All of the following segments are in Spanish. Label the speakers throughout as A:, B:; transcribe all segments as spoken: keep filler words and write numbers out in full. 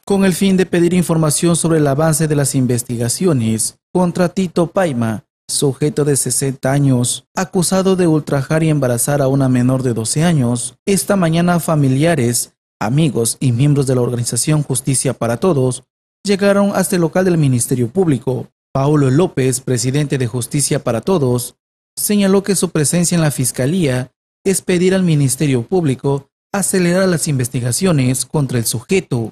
A: con el fin de pedir información sobre el avance de las investigaciones contra Tito Payma, sujeto de sesenta años, acusado de ultrajar y embarazar a una menor de doce años. Esta mañana familiares, amigos y miembros de la organización Justicia para Todos llegaron hasta el local del Ministerio Público. Paulo López, presidente de Justicia para Todos, señaló que su presencia en la Fiscalía es pedir al Ministerio Público acelerar las investigaciones contra el sujeto.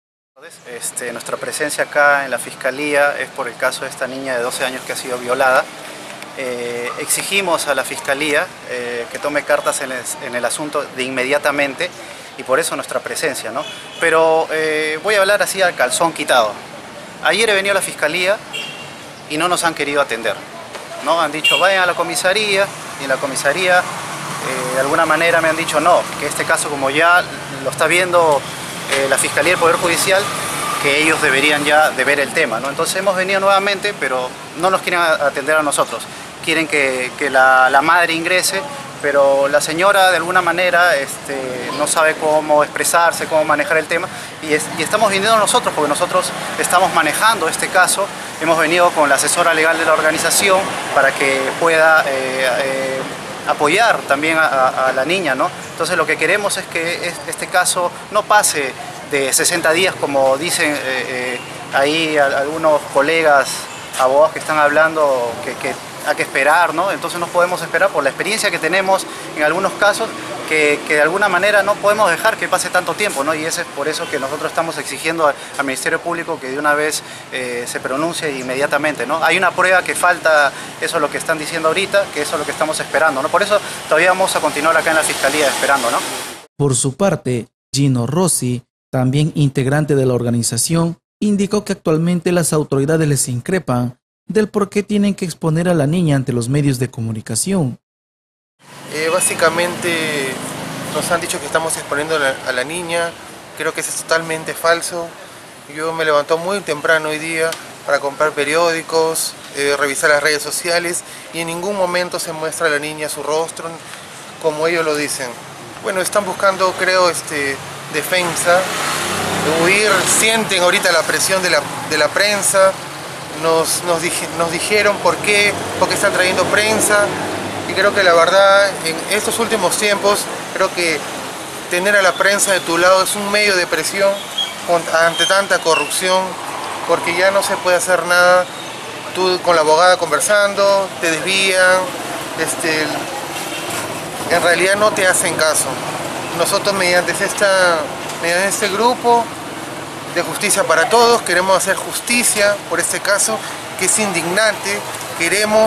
B: Este, nuestra presencia acá en la Fiscalía es por el caso de esta niña de doce años que ha sido violada. Eh, exigimos a la Fiscalía eh, que tome cartas en el, en el asunto de inmediatamente y por eso nuestra presencia, ¿no? Pero eh, voy a hablar así al calzón quitado. Ayer he venido a la Fiscalía y no nos han querido atender, ¿no? Han dicho vayan a la comisaría y en la comisaría eh, de alguna manera me han dicho no, que este caso como ya lo está viendo Eh, la Fiscalía y el Poder Judicial, que ellos deberían ya de ver el tema, ¿no? Entonces hemos venido nuevamente, pero no nos quieren atender a nosotros. Quieren que, que la, la madre ingrese, pero la señora de alguna manera este, no sabe cómo expresarse, cómo manejar el tema, y, es, y estamos viniendo nosotros, porque nosotros estamos manejando este caso. Hemos venido con la asesora legal de la organización para que pueda eh, eh, apoyar también a, a la niña, ¿no? Entonces lo que queremos es que este caso no pase de sesenta días como dicen eh, eh, ahí algunos colegas abogados que están hablando que, que hay que esperar, ¿no? Entonces no podemos esperar por la experiencia que tenemos en algunos casos que, que de alguna manera no podemos dejar que pase tanto tiempo, ¿no? Y es por eso que nosotros estamos exigiendo al, al Ministerio Público que de una vez eh, se pronuncie inmediatamente, ¿no? Hay una prueba que falta, eso es lo que están diciendo ahorita, que eso es lo que estamos esperando, ¿no? Por eso todavía vamos a continuar acá en la Fiscalía esperando, ¿no?
A: Por su parte, Gino Rossi, también integrante de la organización, indicó que actualmente las autoridades les increpan del por qué tienen que exponer a la niña ante los medios de comunicación.
C: Eh, básicamente nos han dicho que estamos exponiendo a la, a la niña. Creo que eso es totalmente falso. Yo me levanto muy temprano hoy día para comprar periódicos, eh, revisar las redes sociales y en ningún momento se muestra a la niña su rostro como ellos lo dicen. Bueno, están buscando, creo, este, defensa, huir, sienten ahorita la presión de la, de la prensa. Nos, nos, dije, nos dijeron por qué, por qué están trayendo prensa. Y creo que la verdad, en estos últimos tiempos, creo que tener a la prensa de tu lado es un medio de presión ante tanta corrupción, porque ya no se puede hacer nada. Tú con la abogada conversando, te desvían, este, en realidad no te hacen caso. Nosotros mediante, esta, mediante este grupo de Justicia para Todos queremos hacer justicia por este caso que es indignante. Queremos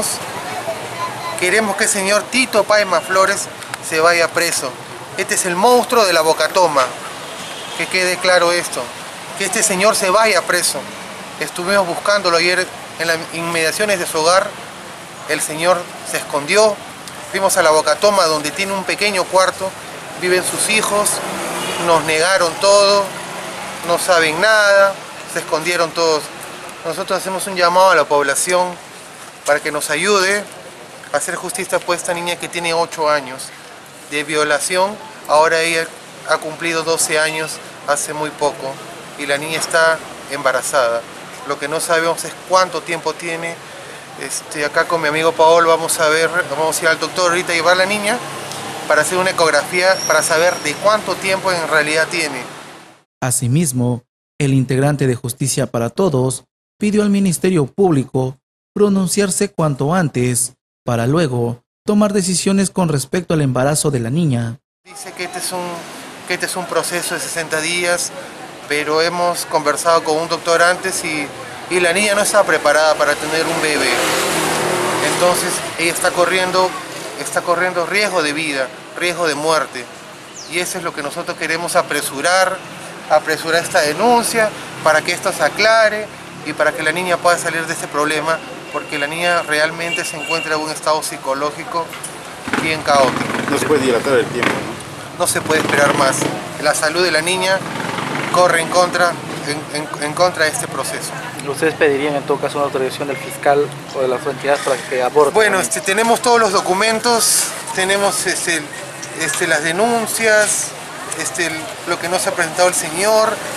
C: Queremos que el señor Tito Payma Flores se vaya preso. Este es el monstruo de la Bocatoma. Que quede claro esto. Que este señor se vaya preso. Estuvimos buscándolo ayer en las inmediaciones de su hogar. El señor se escondió. Fuimos a la Bocatoma donde tiene un pequeño cuarto. Viven sus hijos. Nos negaron todo. No saben nada. Se escondieron todos. Nosotros hacemos un llamado a la población para que nos ayude a hacer justicia por esta niña que tiene ocho años de violación. Ahora ella ha cumplido doce años hace muy poco y la niña está embarazada. Lo que no sabemos es cuánto tiempo tiene. Este, acá con mi amigo Paolo vamos a ver, vamos a ir al doctor ahorita a llevar a la niña para hacer una ecografía para saber de cuánto tiempo en realidad tiene.
A: Asimismo, el integrante de Justicia para Todos pidió al Ministerio Público pronunciarse cuanto antes para luego tomar decisiones con respecto al embarazo de la niña.
C: Dice que este es un, que este es un proceso de sesenta días, pero hemos conversado con un doctor antes y, y la niña no está preparada para tener un bebé. Entonces ella está corriendo, está corriendo riesgo de vida, riesgo de muerte. Y eso es lo que nosotros queremos apresurar, apresurar esta denuncia para que esto se aclare y para que la niña pueda salir de este problema, porque la niña realmente se encuentra en un estado psicológico bien caótico.
D: No se puede dilatar el tiempo, ¿no?
C: No se puede esperar más. La salud de la niña corre en contra, en, en, en contra de este proceso.
E: ¿Ustedes pedirían en todo caso una autorización del fiscal o de las entidades para que aborden?
C: Bueno, este, tenemos todos los documentos, tenemos este, este, las denuncias, este, lo que nos ha presentado el señor,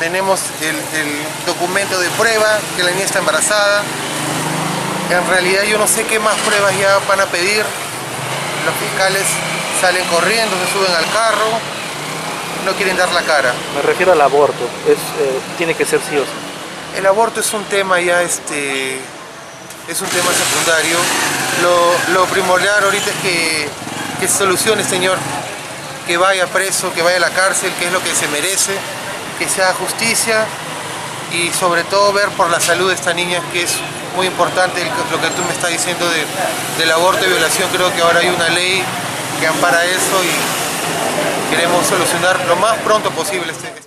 C: tenemos el, el documento de prueba que la niña está embarazada. En realidad yo no sé qué más pruebas ya van a pedir. Los fiscales salen corriendo, se suben al carro, no quieren dar la cara.
E: Me refiero al aborto, es, eh, tiene que ser sí o sí.
C: El aborto es un tema ya, este, es un tema secundario. Lo, lo primordial ahorita es que, que se solucione, señor, que vaya preso, que vaya a la cárcel, que es lo que se merece, que se haga justicia y sobre todo ver por la salud de esta niña, que es muy importante lo que tú me estás diciendo de, del aborto y violación. Creo que ahora hay una ley que ampara eso y queremos solucionar lo más pronto posible este